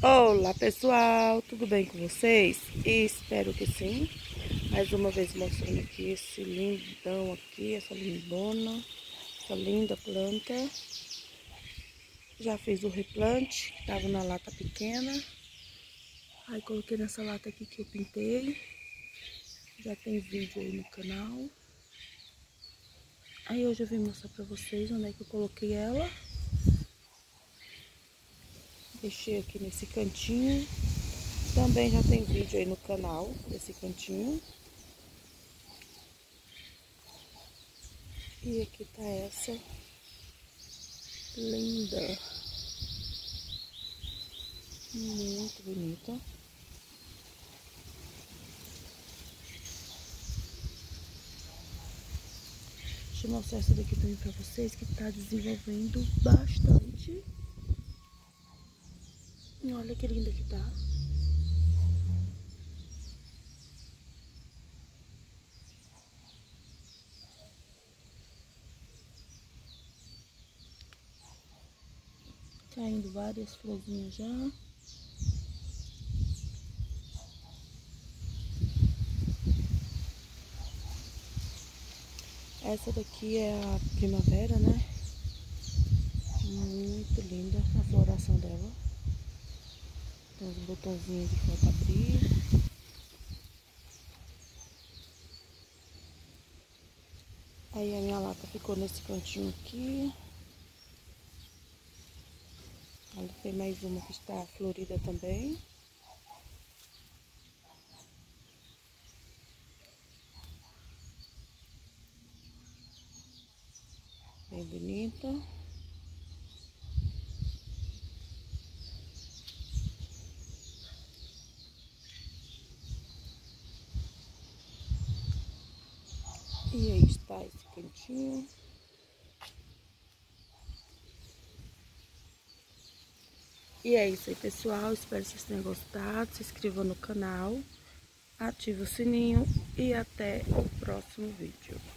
Olá pessoal, tudo bem com vocês? Espero que sim. Mais uma vez mostrando aqui esse lindão aqui, essa lindona, essa linda planta. Já fiz o replante, estava na lata pequena. Aí coloquei nessa lata aqui que eu pintei. Já tem vídeo aí no canal. Aí hoje eu vim mostrar pra vocês onde é que eu coloquei ela. Deixei aqui nesse cantinho. Também já tem vídeo aí no canal, desse cantinho. E aqui tá essa linda. Muito bonita. Deixa eu mostrar essa daqui também pra vocês, que tá desenvolvendo bastante. E olha que linda que tá. Caindo várias florzinhas já. Essa daqui é a primavera, né? Muito linda a floração dela. Tem uns botãozinhos que falta abrir. Aí a minha lata ficou nesse cantinho aqui. Ali tem mais uma que está florida também. Bem bonita. E aí está esse cantinho. E é isso aí, pessoal. Espero que vocês tenham gostado. Se inscrevam no canal, ative o sininho e até o próximo vídeo.